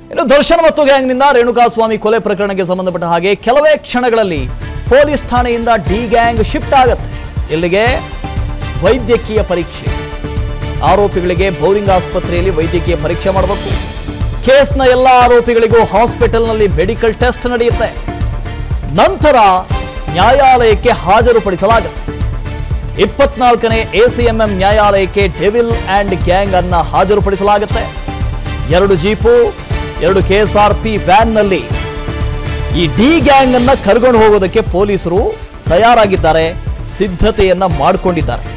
ಇನ್ನು ದರ್ಶನ್ ಮತ್ತು ಗ್ಯಾಂಗ್ನಿಂದ ರೇಣುಕಾಸ್ವಾಮಿ ಕೊಲೆ ಪ್ರಕರಣಕ್ಕೆ ಸಂಬಂಧಪಟ್ಟ ಹಾಗೆ ಕೆಲವೇ ಕ್ಷಣಗಳಲ್ಲಿ ಪೊಲೀಸ್ ಠಾಣೆಯಿಂದ ಡಿ ಗ್ಯಾಂಗ್ ಶಿಫ್ಟ್ ಆಗುತ್ತೆ. ಇಲ್ಲಿಗೆ ವೈದ್ಯಕೀಯ ಪರೀಕ್ಷೆ. ಆರೋಪಿಗಳಿಗೆ ಬೌರಿಂಗ್ ಆಸ್ಪತ್ರೆಯಲ್ಲಿ ವೈದ್ಯಕೀಯ ಪರೀಕ್ಷೆ ಮಾಡಬೇಕು. ಕೇಸ್ನ ಎಲ್ಲ ಆರೋಪಿಗಳಿಗೂ ಹಾಸ್ಪಿಟಲ್ನಲ್ಲಿ ಮೆಡಿಕಲ್ ಟೆಸ್ಟ್ ನಡೆಯುತ್ತೆ. ನಂತರ ನ್ಯಾಯಾಲಯಕ್ಕೆ ಹಾಜರುಪಡಿಸಲಾಗುತ್ತೆ. 24ನೇ ACMM ನ್ಯಾಯಾಲಯಕ್ಕೆ ಡೆವಿಲ್ ಅಂಡ್ ಗ್ಯಾಂಗ್ ಅನ್ನ ಹಾಜರುಪಡಿಸಲಾಗುತ್ತೆ. 2 ಜೀಪು 2 KSRP ವ್ಯಾನ್ನಲ್ಲಿ ಈ ಡಿ ಗ್ಯಾಂಗ್ ಅನ್ನ ಕರ್ಕೊಂಡು ಹೋಗೋದಕ್ಕೆ ಪೊಲೀಸರು ತಯಾರಾಗಿದ್ದಾರೆ, ಸಿದ್ಧತೆಯನ್ನ ಮಾಡಿಕೊಂಡಿದ್ದಾರೆ.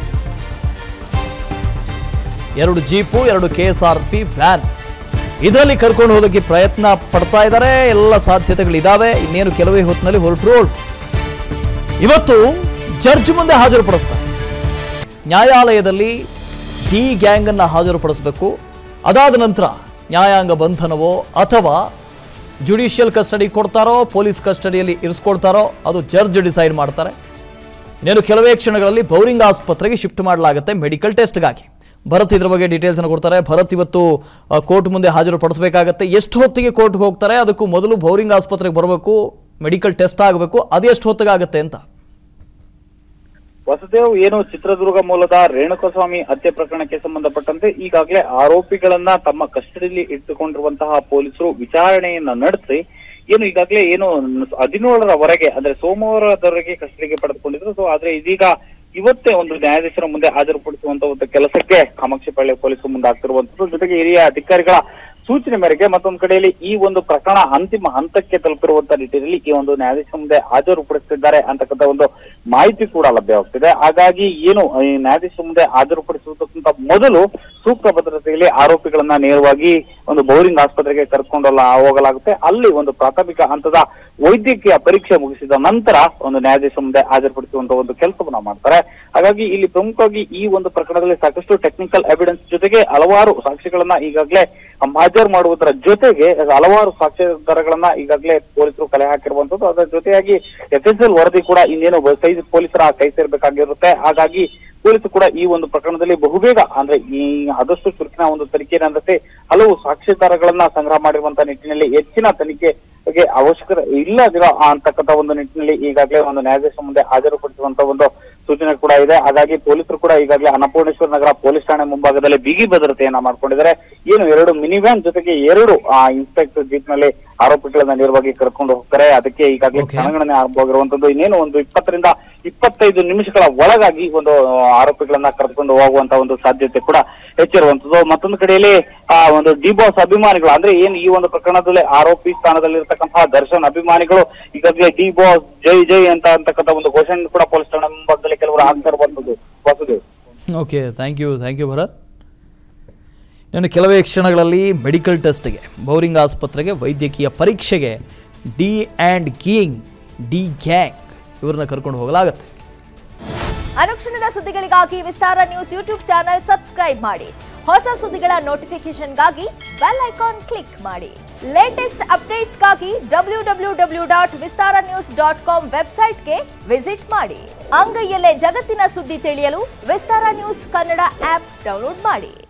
2 ಜೀಪು 2 KSRP ವ್ಯಾನ್ ಇದರಲ್ಲಿ ಕರ್ಕೊಂಡು ಹೋಗೋದಕ್ಕೆ ಪ್ರಯತ್ನ ಪಡ್ತಾ ಇದ್ದಾರೆ. ಎಲ್ಲ ಸಾಧ್ಯತೆಗಳಿದಾವೆ. ಇನ್ನೇನು ಕೆಲವೇ ಹೊತ್ತಿನಲ್ಲಿ ಹೊರಟರು. ಇವತ್ತು ಜಡ್ಜ್ ಮುಂದೆ ಹಾಜರುಪಡಿಸ್ತಾರೆ. ನ್ಯಾಯಾಲಯದಲ್ಲಿ ಡಿ ಗ್ಯಾಂಗ್ ಅನ್ನ ಹಾಜರುಪಡಿಸಬೇಕು. ಅದಾದ ನಂತರ ನ್ಯಾಯಾಂಗ ಬಂಧನವೋ ಅಥವಾ ಜುಡಿಷಿಯಲ್ ಕಸ್ಟಡಿ ಕೊಡ್ತಾರೋ ಪೊಲೀಸ್ ಕಸ್ಟಡಿಯಲ್ಲಿ ಇರಿಸ್ಕೊಳ್ತಾರೋ ಅದು ಜಡ್ಜ್ ಡಿಸೈಡ್ ಮಾಡ್ತಾರೆ. ಇನ್ನೇನು ಕೆಲವೇ ಕ್ಷಣಗಳಲ್ಲಿ ಬೌರಿಂಗ್ ಆಸ್ಪತ್ರೆಗೆ ಶಿಫ್ಟ್ ಮಾಡಲಾಗುತ್ತೆ ಮೆಡಿಕಲ್ ಟೆಸ್ಟ್ಗಾಗಿ. ಭರತ್ ಇದ್ರ ಬಗ್ಗೆ ಡೀಟೇಲ್ಸ್ ಅನ್ನು ಕೊಡ್ತಾರೆ. ಭರತ್, ಇವತ್ತು ಕೋರ್ಟ್ ಮುಂದೆ ಹಾಜರುಪಡಿಸಬೇಕಾಗತ್ತೆ. ಎಷ್ಟು ಹೊತ್ತಿಗೆ ಕೋರ್ಟ್ಗೆ ಹೋಗ್ತಾರೆ? ಅದಕ್ಕೂ ಮೊದಲು ಬೌರಿಂಗ್ ಆಸ್ಪತ್ರೆಗೆ ಬರಬೇಕು, ಮೆಡಿಕಲ್ ಟೆಸ್ಟ್ ಆಗಬೇಕು. ಅದೆಷ್ಟು ಹೊತ್ತಿಗಾಗತ್ತೆ ಅಂತ? ವಸುದೇವ್, ಏನು ಚಿತ್ರದುರ್ಗ ಮೂಲದ ರೇಣುಕಾಸ್ವಾಮಿ ಹತ್ಯೆ ಪ್ರಕರಣಕ್ಕೆ ಸಂಬಂಧಪಟ್ಟಂತೆ ಈಗಾಗಲೇ ಆರೋಪಿಗಳನ್ನ ತಮ್ಮ ಕಸ್ಟಡಿಯಲ್ಲಿ ಇಟ್ಟುಕೊಂಡಿರುವಂತಹ ಪೊಲೀಸರು ವಿಚಾರಣೆಯನ್ನ ನಡೆಸಿ ಈಗಾಗಲೇ 17ರವರೆಗೆ ಅಂದ್ರೆ ಸೋಮವಾರದವರೆಗೆ ಕಸ್ಟಡಿಗೆ ಪಡೆದುಕೊಂಡಿದ್ರು. ಸೊ ಆದ್ರೆ ಇದೀಗ ಇವತ್ತೇ ಒಂದು ನ್ಯಾಯಾಧೀಶರ ಮುಂದೆ ಹಾಜರುಪಡಿಸುವಂತ ಒಂದು ಕೆಲಸಕ್ಕೆ ಕಾಮಾಕ್ಷಿಪಾಳ್ಯ ಪೊಲೀಸರು ಮುಂದಾಗ್ತಿರುವಂತದ್ದು. ಜೊತೆಗೆ ಹಿರಿಯ ಅಧಿಕಾರಿಗಳ ಸೂಚನೆ ಮೇರೆಗೆ ಮತ್ತೊಂದು ಕಡೆಯಲ್ಲಿ ಈ ಒಂದು ಪ್ರಕರಣ ಅಂತಿಮ ಹಂತಕ್ಕೆ ತಲುಪಿರುವಂತ ನಿಟ್ಟಿನಲ್ಲಿ ಈ ಒಂದು ನ್ಯಾಯಾಧೀಶ ಮುಂದೆ ಹಾಜರುಪಡಿಸುತ್ತಿದ್ದಾರೆ ಅಂತಕ್ಕಂಥ ಒಂದು ಮಾಹಿತಿ ಕೂಡ ಲಭ್ಯವಾಗ್ತಿದೆ. ಹಾಗಾಗಿ ಈ ನ್ಯಾಯಾಧೀಶ ಮುಂದೆ ಹಾಜರುಪಡಿಸುವುದಕ್ಕಿಂತ ಮೊದಲು ಸೂಕ್ತ ಭದ್ರತೆಯಲ್ಲಿ ಆರೋಪಿಗಳನ್ನ ನೇರವಾಗಿ ಒಂದು ಬೌರಿಂಗ್ ಆಸ್ಪತ್ರೆಗೆ ಕರ್ಕೊಂಡು ಹೋಗಲಾಗುತ್ತೆ. ಅಲ್ಲಿ ಒಂದು ಪ್ರಾಥಮಿಕ ಹಂತದ ವೈದ್ಯಕೀಯ ಪರೀಕ್ಷೆ ಮುಗಿಸಿದ ನಂತರ ಒಂದು ನ್ಯಾಯಾಧೀಶ ಮುಂದೆ ಹಾಜರುಪಡಿಸುವಂತ ಒಂದು ಕೆಲಸವನ್ನ ಮಾಡ್ತಾರೆ. ಹಾಗಾಗಿ ಇಲ್ಲಿ ಪ್ರಮುಖವಾಗಿ ಈ ಒಂದು ಪ್ರಕರಣದಲ್ಲಿ ಸಾಕಷ್ಟು ಟೆಕ್ನಿಕಲ್ ಎವಿಡೆನ್ಸ್ ಜೊತೆಗೆ ಹಲವಾರು ಸಾಕ್ಷಿಗಳನ್ನ ಈಗಾಗಲೇ ಹಾಜರು ಮಾಡುವುದರ ಜೊತೆಗೆ ಹಲವಾರು ಸಾಕ್ಷ್ಯಾಧಾರಗಳನ್ನ ಈಗಾಗಲೇ ಪೊಲೀಸರು ಕಲೆ ಹಾಕಿರುವಂತದ್ದು. ಅದರ ಜೊತೆಯಾಗಿ FSL ವರದಿ ಕೂಡ ಇನ್ನೇನು ಪೊಲೀಸರ ಕೈ ಸೇರ್ಬೇಕಾಗಿರುತ್ತೆ. ಹಾಗಾಗಿ ಪೊಲೀಸರು ಕೂಡ ಈ ಒಂದು ಪ್ರಕರಣದಲ್ಲಿ ಬಹುಬೇಗ ಅಂದ್ರೆ ಈ ಆದಷ್ಟು ಚುರುಕಿನ ಒಂದು ತನಿಖೆ ನಡೆಸಿ ಹಲವು ಸಾಕ್ಷ್ಯಾಧಾರಗಳನ್ನ ಸಂಗ್ರಹ ಮಾಡಿರುವಂತಹ ನಿಟ್ಟಿನಲ್ಲಿ ಹೆಚ್ಚಿನ ತನಿಖೆಗೆ ಅವಶ್ಯಕತೆ ಇಲ್ಲದಿರೋ ಅಂತಕ್ಕಂಥ ಒಂದು ನಿಟ್ಟಿನಲ್ಲಿ ಈಗಾಗಲೇ ಒಂದು ನ್ಯಾಯಾಧೀಶ ಮುಂದೆ ಹಾಜರುಪಡಿಸುವಂತ ಒಂದು ಸೂಚನೆ ಕೂಡ ಇದೆ. ಹಾಗಾಗಿ ಪೊಲೀಸರು ಕೂಡ ಈಗಾಗಲೇ ಅನ್ನಪೂರ್ಣೇಶ್ವರ ನಗರ ಪೊಲೀಸ್ ಠಾಣೆ ಮುಂಭಾಗದಲ್ಲಿ ಬಿಗಿ ಭದ್ರತೆಯನ್ನ ಮಾಡ್ಕೊಂಡಿದ್ದಾರೆ. 2 ಮಿನಿ ವ್ಯಾನ್ ಜೊತೆಗೆ 2 ಇನ್ಸ್ಪೆಕ್ಟರ್ ಜೀಪ್ ನಲ್ಲಿ ಆರೋಪಿಗಳನ್ನ ನೇರವಾಗಿ ಕರ್ಕೊಂಡು ಹೋಗ್ತಾರೆ. ಅದಕ್ಕೆ ಈಗಾಗಲೇ ಕ್ಷಣಗಣನೆ ಆರಂಭವಾಗಿರುವಂತದ್ದು. ಇನ್ನೇನು ಒಂದು 20 ರಿಂದ 25 ನಿಮಿಷಗಳ ಒಳಗಾಗಿ ಒಂದು ಆರೋಪಿಗಳನ್ನ ಕರೆದುಕೊಂಡು ಹೋಗುವಂತ ಒಂದು ಸಾಧ್ಯತೆ ಕೂಡ ಹೆಚ್ಚಿರುವಂತದ್ದು. ಮತ್ತೊಂದು ಕಡೆಯಲ್ಲಿ ಒಂದು ಡಿ ಬಾಸ್ ಅಭಿಮಾನಿಗಳು ಅಂದ್ರೆ ಈ ಒಂದು ಪ್ರಕರಣದಲ್ಲಿ ಆರೋಪಿ ಸ್ಥಾನದಲ್ಲಿರ್ತಕ್ಕಂತಹ ದರ್ಶನ್ ಅಭಿಮಾನಿಗಳು ಈಗಾಗಲೇ ಡಿ ಬಾಸ್ ಜೈ ಜೈ ಅಂತಕ್ಕಂಥ ಒಂದು ಘೋಷಣೆ ಕೂಡ ಪೊಲೀಸ್ ಠಾಣೆ ಮುಂಭಾಗದಲ್ಲಿ ಕೆಲವರು ಆಗ್ತಾ ಇರುವಂತದ್ದು. Vasudev, okay, thank you Bharat. ಇನ್ನು ಕೆಲವೇ ಕ್ಷಣಗಳಲ್ಲಿ ಮೆಡಿಕಲ್ ಟೆಸ್ಟ್ಗೆ ಬೌರಿಂಗ್ ಆಸ್ಪತ್ರೆಗೆ ವೈದ್ಯಕೀಯ ಪರೀಕ್ಷೆಗೆ ಡಿ ಗ್ಯಾಂಗ್ ಇವ್ರನ್ನ ಕರ್ಕೊಂಡು ಹೋಗಲಾಗುತ್ತೆ. ಅನುಕ್ಷಣದ ಸುದ್ದಿಗಳಿಗಾಗಿ Vistara news YouTube channel subscribe ಮಾಡಿ. ಹೊಸ ಸುದ್ದಿಗಳ ನೋಟಿಫಿಕೇಶನ್ಗಾಗಿ ಬೆಲ್ ಐಕಾನ್ ಕ್ಲಿಕ್ ಮಾಡಿ. ಲೇಟೆಸ್ಟ್ ಅಪ್ಡೇಟ್ಸ್ಗಾಗಿ www.vistaranews.com ವೆಬ್ಸೈಟ್ಗೆ ವಿಸಿಟ್ ಮಾಡಿ. ಅಂಗೈಯಲ್ಲೇ ಜಗತ್ತಿನ ಸುದ್ದಿ ತಿಳಿಯಲು Vistara news Kannada app download ಮಾಡಿ.